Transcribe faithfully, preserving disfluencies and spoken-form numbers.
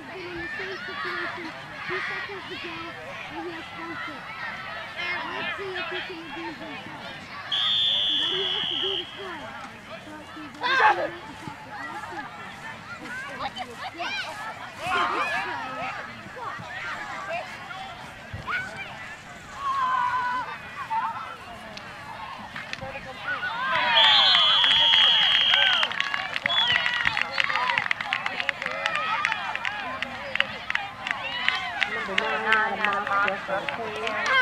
has been in the same situation two seconds to go, and he has funked it. Let's see if he can redeem himself. So what he has to do to score. So he's going to wait and practice. Let's see. Yeah. So this player, watch. Number nine, Mark Russell.